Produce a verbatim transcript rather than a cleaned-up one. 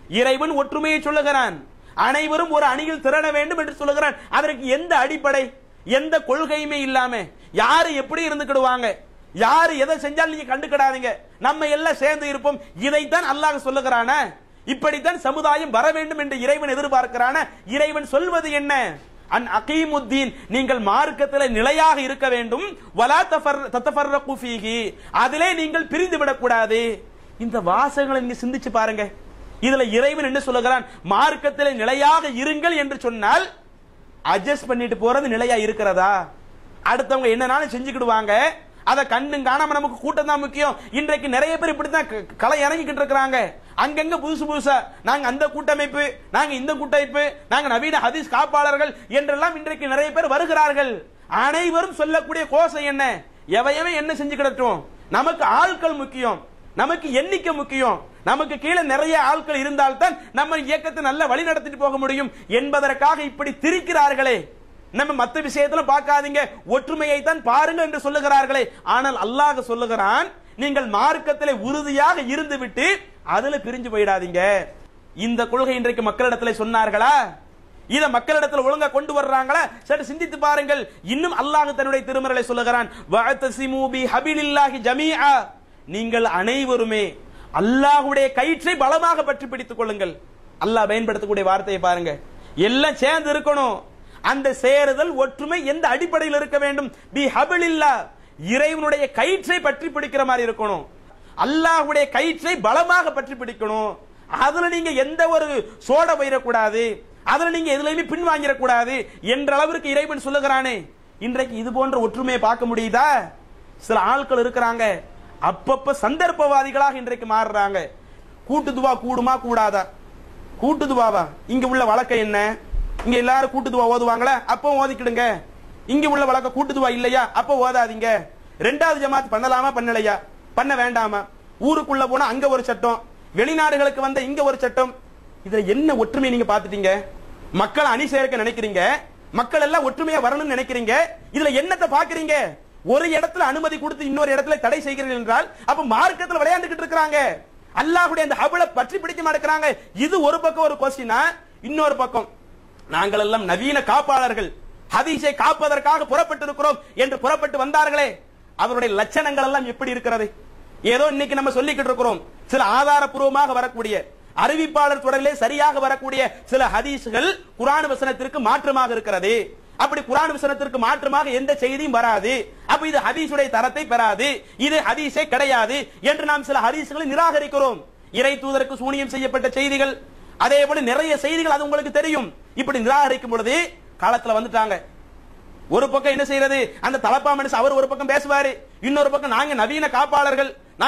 இறைவன் ஒற்றுமையை சொல்லுகிறான், அனைவரும் ஒரு அணியில் திரள வேண்டும் என்று சொல்லுகிறான். அதற்கு எந்த அடிப்படை, எந்த கொள்கையுமே இல்லாம யாரு எப்படி இருந்துக்கிடுவாங்க, யாரு எதை செஞ்சாலும் நீங்க கண்டுக்கிடாதீங்க, நம்ம எல்லாம் சேர்ந்து இருப்போம், இதைத்தான் அல்லாஹ் சொல்லுகிறான. இப்படித்தான் சமுதாயம் வர வேண்டும் என்று இறைவன் எதிர்பார்க்கிறான. இறைவன் சொல்வது என்ன? அன் அகீமுத்தீன், நீங்கள் மார்க்கத்தில் நிலையாக இருக்க வேண்டும், வலா தத்தஃபர்ரகு ஃபீஹி, அதிலே நீங்கள் பிரிந்து விடக்கூடாது. இந்த வாசகங்களை நீங்க சிந்திச்சு பாருங்க. இதுல இறைவன் என்ன சொல்லுகிறான்? மார்க்கத்தில் நிலையாக இருங்கள் என்று சொன்னால் அட்ஜஸ்ட் பண்ணிட்டு போறது நிலையா இருக்கிறதா? அடுத்தவங்க என்னனாலும் செஞ்சுக்கிடுவாங்க, அதை கண்ணும் காணாம நமக்கு கூட்டம் தான் முக்கியம். இன்றைக்கு நிறைய பேர் இப்படித்தான் களை இறங்கிக்கிட்டு இருக்கிறாங்க. அங்கங்க புதுசு புதுசா நாங்க அந்த கூட்டமைப்பு, நாங்க இந்த கூட்டமைப்பு, நாங்க நவீன ஹதீஸ் காப்பாளர்கள் என்றெல்லாம் இன்றைக்கு நிறைய பேர் வருகிறார்கள். அனைவரும் சொல்லக்கூடிய கோஷம் என்ன? எவையவே என்ன செஞ்சு கிடட்டும், நமக்கு ஆட்கள் முக்கியம், நமக்கு எண்ணிக்கை முக்கியம், நமக்கு கீழே நிறைய ஆட்கள் இருந்தால்தான் நம்ம இயக்கத்தை நல்ல வழி நடத்திட்டு போக முடியும் என்பதற்காக இப்படி திரிக்கிறார்களே. நம்ம மற்ற விஷயத்துல பார்க்காதீங்க, ஒற்றுமையை தான் பாருங்க என்று சொல்லுகிறார்களே. ஆனால் அல்லாஹ் சொல்லுகிறான், நீங்கள் மார்க்கத்திலே உறுதியாக இருந்து விட்டு அதுல பிரிஞ்சு போயிடாதீங்க. இந்த கொள்கை இன்றைக்கு மக்களிடத்தில் சொன்னார்களா? இத மக்களிடத்தில் ஒழுங்கா கொண்டு வர்றாங்களா? சரி சிந்தித்து பாருங்கள். இன்னும் அல்லாஹ் தன்னுடைய திருமறையிலே சொல்லுகிறான், வஅதஸிமு பிஹபிலில்லாஹி ஜமீஆ, நீங்கள் அனைவருமே அல்லாஹ்வுடைய கயிற்றை பலமாக பற்றி பிடித்துக் கொள்ளுங்கள். அல்லாஹ் பயன்படுத்தக்கூடிய வார்த்தையை பாருங்க, எல்லாம் சேர்ந்து இருக்கணும். அந்த சேருதல் ஒற்றுமை எந்த அடிப்படையில் இருக்க வேண்டும்? பிஹபிலில்லாஹ், இறைவனுடைய கயிற்றை பற்றி பிடிக்கிற மாதிரி இருக்கணும். அல்லாஹ்வுடைய கயிற்றை பலமாக பற்றி பிடிக்கணும். அதுல நீங்க எந்த ஒரு சோட போயிடக்கூடாது, அதுல நீங்க எதுலையுமே பின் வாங்கிடக்கூடாது என்ற அளவிற்கு இறைவன் சொல்லுகிறானே. இன்றைக்கு இது போன்ற ஒற்றுமையை பார்க்க முடியுதா? சில ஆட்கள் இருக்கிறாங்க, அப்பப்ப சந்தர்ப்பவாதிகளாக இன்றைக்கு மாறுறாங்க. கூட்டு துவா கூடுமா கூடாதா? கூட்டு துவாவா? இங்க உள்ள வழக்கம் என்ன? இங்க எல்லாரும் கூட்டு துவா ஓதுவாங்களா? அப்போ ஓதிக்கிடுங்க. இங்க உள்ள வழக்கம் கூட்டு துவா இல்லையா? அப்போ ஓதாதீங்க. ரெண்டாவது ஜமாத் பண்ணலாமா பண்ணலையா? பண்ண வேண்டாமா? ஊருக்குள்ள போனா அங்க ஒரு சட்டம், வெளிநாடுகளுக்கு வந்த இங்க ஒரு சட்டம். இதுல என்ன ஒற்றுமை நீங்க பாத்துட்டீங்க? மக்கள் அணி சேர்க்க நினைக்கிறீங்க, மக்கள் எல்லாம் ஒற்றுமையா வரணும்னு நினைக்கிறீங்க. இதுல என்னத்தை பாக்குறீங்க? ஒரு இடத்துல அனுமதி கொடுத்து இன்னொரு இடத்துல தடை செய்கிறீர்கள் என்றால் அப்ப மார்க்கத்தில் விளையாண்டுகிட்டு இருக்காங்க. அல்லாஹ்வுடைய அந்த ஹபல பற்றி பிடிக்க மாட்டேங்கிறாங்க. இது ஒரு பக்கம் ஒரு கொஸ்டினா, இன்னொரு பக்கம் நாங்கள் எல்லாம் நவீன காப்பாளர்கள், ஹதீஸை காப்பதற்காக புறப்பட்டு இருக்கிறோம் என்று புறப்பட்டு வந்தார்களே, அவருடைய லட்சணங்கள் எல்லாம் எப்படி இருக்கிறது? ஏதோ இன்னைக்கு நம்ம சொல்லிக்கிட்டு இருக்கிறோம், சில ஆதாரப்பூர்வமாக வரக்கூடிய அறிவிப்பாளர் தொடரிலே சரியாக வரக்கூடிய சில ஹதீஸ்கள் குர்ஆன் வசனத்திற்கு மாற்றமாக இருக்கிறது. அப்படி குர்ஆன் வசனத்திற்கு மாற்றமாக எந்த செய்தியும் வராது. அப்ப இது ஹதீஸுடைய தரத்தை பெறாது, இது ஹதீஸே கிடையாது என்று நாம் சில ஹதீஸ்களை நிராகரிக்கிறோம். இறை தூதருக்கு சூனியம் செய்யப்பட்ட செய்திகள், அதே போல நிறைய செய்திகள், அது உங்களுக்கு தெரியும். இப்படி நிராகரிக்கும் பொழுது காலத்துல வந்துட்டாங்க. ஒரு பக்கம் என்ன செய்யறது? அந்த தலப்பா மனுஷன் அவர் ஒரு பக்கம் பேசுவாரு, இன்னொரு பக்கம் நாங்க நவீன காப்பாளர்கள்,